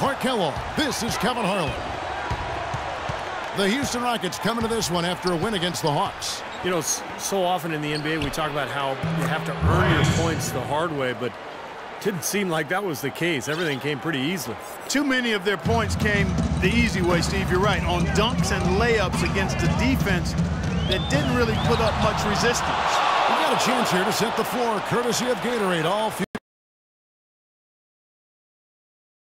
Clark Kellogg. This is Kevin Harlan. The Houston Rockets coming to this one after a win against the Hawks. You know, so often in the NBA we talk about how you have to earn your points the hard way, but it didn't seem like that was the case. Everything came pretty easily. Too many of their points came the easy way, Steve. You're right, on dunks and layups against a defense that didn't really put up much resistance. We've got a chance here to set the floor, courtesy of Gatorade. All